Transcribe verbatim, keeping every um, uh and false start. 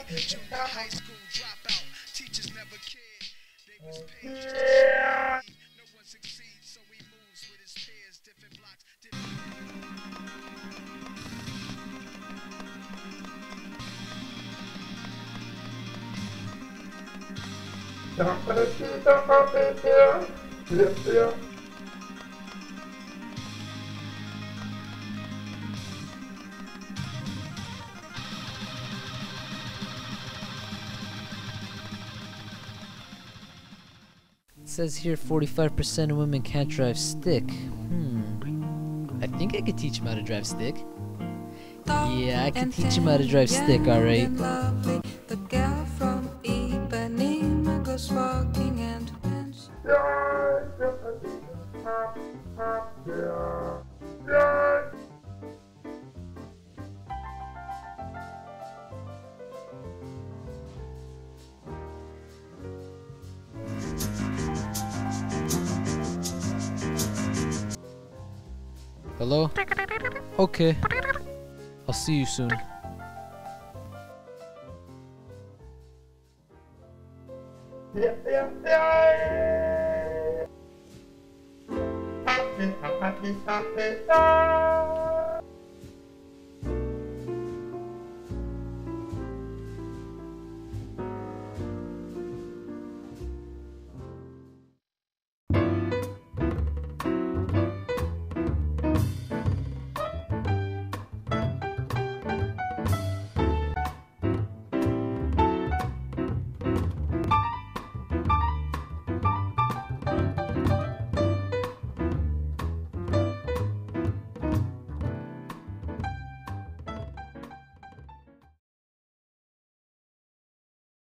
Junior high school dropout. Teachers never cared. They was paid. No one succeeds, so he moves with his peers. Different blocks. It says here forty-five percent of women can't drive stick. Hmm. I think I could teach them how to drive stick. Yeah, I can teach them how to drive stick, alright. The girl from Ipanema goes walking and dance. Hello? Okay. I'll see you soon. Yeah, yeah, yeah.